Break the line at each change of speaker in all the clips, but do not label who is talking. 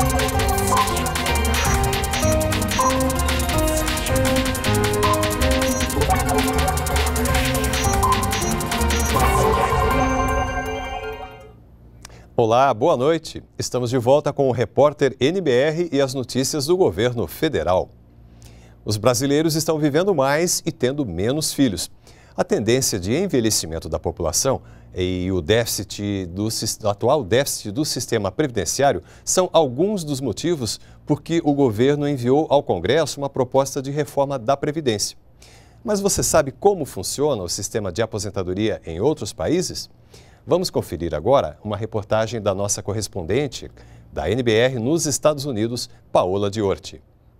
Olá, boa noite. Estamos de volta com o repórter NBR e as notícias do governo federal. Os brasileiros estão vivendo mais e tendo menos filhos. A tendência de envelhecimento da população e o atual déficit do sistema previdenciário são alguns dos motivos por que o governo enviou ao Congresso uma proposta de reforma da Previdência. Mas você sabe como funciona o sistema de aposentadoria em outros países? Vamos conferir agora uma reportagem da nossa correspondente da NBR nos Estados Unidos, Paola Diorti.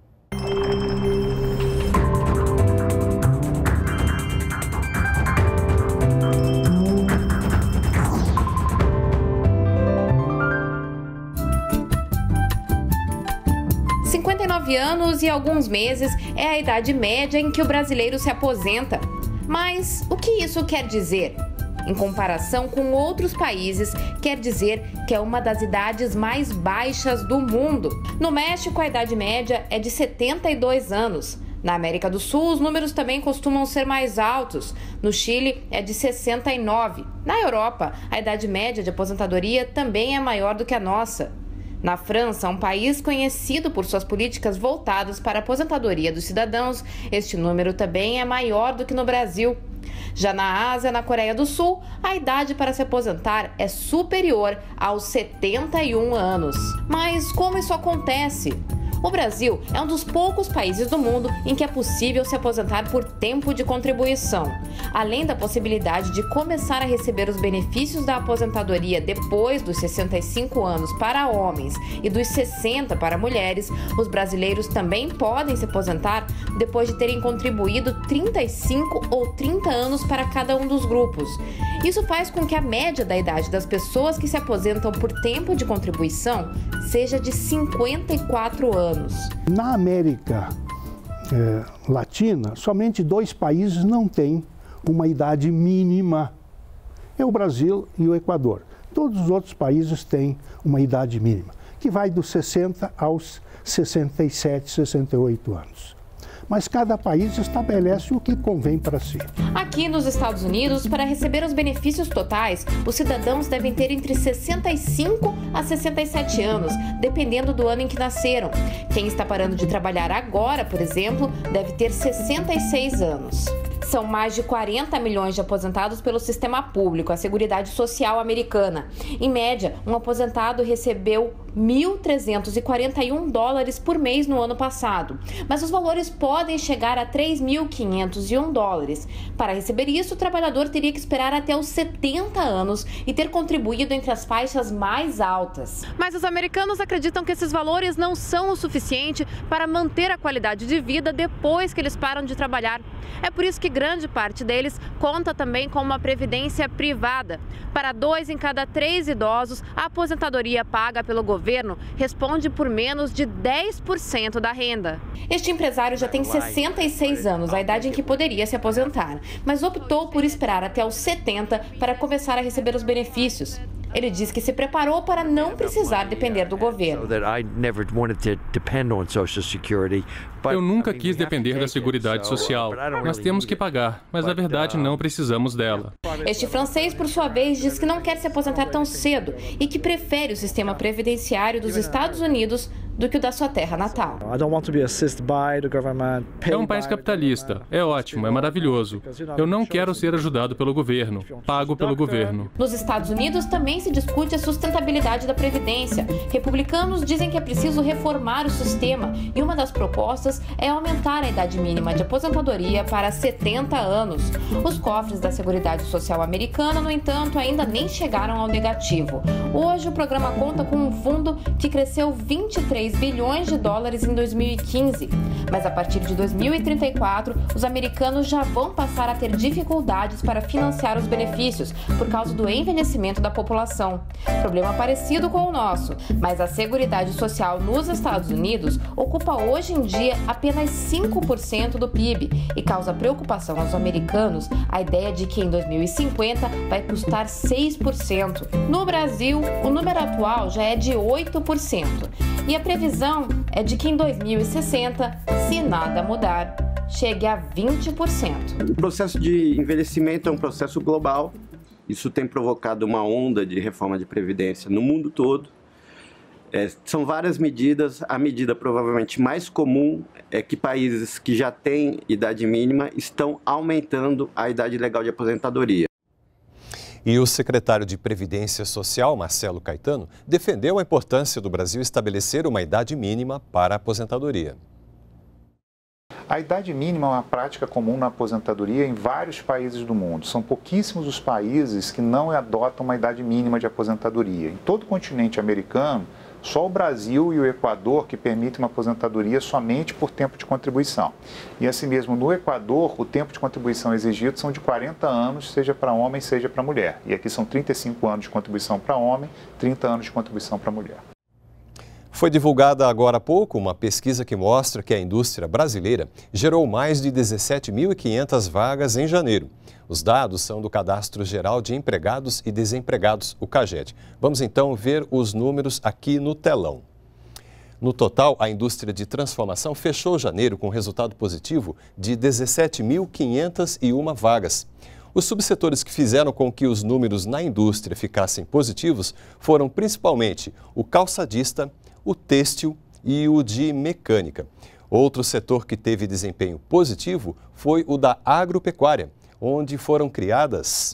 Anos e alguns meses é a idade média em que o brasileiro se aposenta. Mas o que isso quer dizer? Em comparação com outros países, quer dizer que é uma das idades mais baixas do mundo. No México, a idade média é de 72 anos. Na América do Sul, os números também costumam ser mais altos. No Chile, é de 69. Na Europa, a idade média de aposentadoria também é maior do que a nossa. Na França, um país conhecido por suas políticas voltadas para a aposentadoria dos cidadãos, este número também é maior do que no Brasil. Já na Ásia, na Coreia do Sul, a idade para se aposentar é superior aos 71 anos. Mas como isso acontece? O Brasil é um dos poucos países do mundo em que é possível se aposentar por tempo de contribuição. Além da possibilidade de começar a receber os benefícios da aposentadoria depois dos 65 anos para homens e dos 60 para mulheres, os brasileiros também podem se aposentar depois de terem contribuído 35 ou 30 anos para cada um dos grupos. Isso faz com que a média da idade das pessoas que se aposentam por tempo de contribuição seja de 54 anos.
Na América Latina, somente 2 países não têm uma idade mínima. É o Brasil e o Equador. Todos os outros países têm uma idade mínima, que vai dos 60 aos 67, 68 anos. Mas cada país estabelece o que convém para si.
Aqui nos Estados Unidos, para receber os benefícios totais, os cidadãos devem ter entre 65 a 67 anos, dependendo do ano em que nasceram. Quem está parando de trabalhar agora, por exemplo, deve ter 66 anos. São mais de 40 milhões de aposentados pelo sistema público, a Seguridade Social americana. Em média, um aposentado recebeu $1.341 por mês no ano passado. Mas os valores podem chegar a $3.501. Para receber isso, o trabalhador teria que esperar até os 70 anos e ter contribuído entre as faixas mais altas. Mas os americanos acreditam que esses valores não são o suficiente para manter a qualidade de vida depois que eles param de trabalhar. É por isso que grande parte deles conta também com uma previdência privada. Para 2 em cada 3 idosos, a aposentadoria paga pelo governo responde por menos de 10% da renda. Este empresário já tem 66 anos, a idade em que poderia se aposentar, mas optou por esperar até os 70 para começar a receber os benefícios. Ele diz que se preparou para não precisar depender do governo.
Eu nunca quis depender da Seguridade Social. Nós temos que pagar, mas na verdade não precisamos dela.
Este francês, por sua vez, diz que não quer se aposentar tão cedo e que prefere o sistema previdenciário dos Estados Unidos do que o da sua terra natal.
É um país capitalista. É ótimo, é maravilhoso. Eu não quero ser ajudado pelo governo, pago pelo governo.
Nos Estados Unidos também se discute a sustentabilidade da Previdência. Republicanos dizem que é preciso reformar o sistema e uma das propostas é aumentar a idade mínima de aposentadoria para 70 anos. Os cofres da Seguridade Social americana, no entanto, ainda nem chegaram ao negativo. Hoje o programa conta com um fundo que cresceu 23% $1,6 bilhões em 2015. Mas a partir de 2034, os americanos já vão passar a ter dificuldades para financiar os benefícios por causa do envelhecimento da população. Problema parecido com o nosso, mas a Seguridade Social nos Estados Unidos ocupa hoje em dia apenas 5% do PIB e causa preocupação aos americanos a ideia de que em 2050 vai custar 6%. No Brasil, o número atual já é de 8%. E a previsão é de que em 2060, se nada mudar, chegue a 20%.
O processo de envelhecimento é um processo global. Isso tem provocado uma onda de reforma de previdência no mundo todo. São várias medidas. A medida provavelmente mais comum é que países que já têm idade mínima estão aumentando a idade legal de aposentadoria.
E o secretário de Previdência Social, Marcelo Caetano, defendeu a importância do Brasil estabelecer uma idade mínima para a aposentadoria.
A idade mínima é uma prática comum na aposentadoria em vários países do mundo. São pouquíssimos os países que não adotam uma idade mínima de aposentadoria. Em todo o continente americano, só o Brasil e o Equador que permitem uma aposentadoria somente por tempo de contribuição. E assim mesmo, no Equador, o tempo de contribuição exigido são de 40 anos, seja para homem, seja para mulher. E aqui são 35 anos de contribuição para homem, 30 anos de contribuição para mulher.
Foi divulgada agora há pouco uma pesquisa que mostra que a indústria brasileira gerou mais de 17.500 vagas em janeiro. Os dados são do Cadastro Geral de Empregados e Desempregados, o CAGED. Vamos então ver os números aqui no telão. No total, a indústria de transformação fechou janeiro com resultado positivo de 17.501 vagas. Os subsetores que fizeram com que os números na indústria ficassem positivos foram principalmente o calçadista, o têxtil e o de mecânica. Outro setor que teve desempenho positivo foi o da agropecuária, onde foram criadas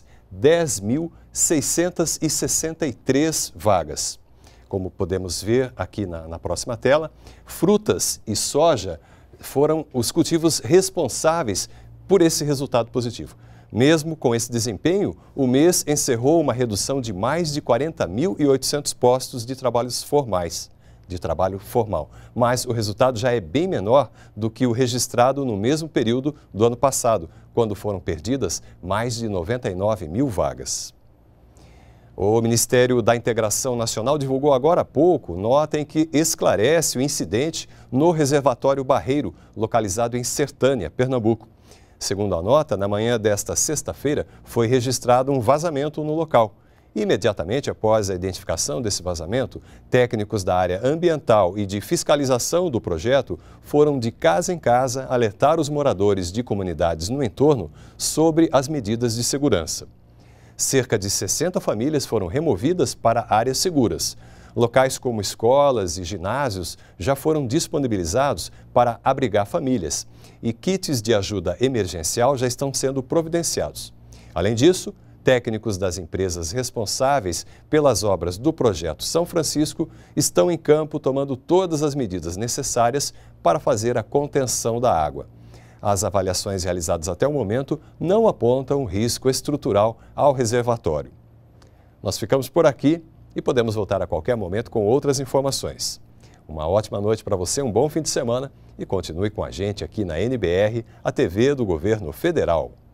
10.663 vagas. Como podemos ver aqui na próxima tela, frutas e soja foram os cultivos responsáveis por esse resultado positivo. Mesmo com esse desempenho, o mês encerrou uma redução de mais de 40.800 postos de trabalho formal, mas o resultado já é bem menor do que o registrado no mesmo período do ano passado, quando foram perdidas mais de 99 mil vagas. O Ministério da Integração Nacional divulgou agora há pouco nota em que esclarece o incidente no reservatório Barreiro, localizado em Sertânia, Pernambuco. Segundo a nota, na manhã desta sexta-feira foi registrado um vazamento no local. Imediatamente após a identificação desse vazamento, técnicos da área ambiental e de fiscalização do projeto foram de casa em casa alertar os moradores de comunidades no entorno sobre as medidas de segurança. Cerca de 60 famílias foram removidas para áreas seguras. Locais como escolas e ginásios já foram disponibilizados para abrigar famílias e kits de ajuda emergencial já estão sendo providenciados. Além disso, técnicos das empresas responsáveis pelas obras do projeto São Francisco estão em campo tomando todas as medidas necessárias para fazer a contenção da água. As avaliações realizadas até o momento não apontam risco estrutural ao reservatório. Nós ficamos por aqui e podemos voltar a qualquer momento com outras informações. Uma ótima noite para você, um bom fim de semana e continue com a gente aqui na NBR, a TV do Governo Federal.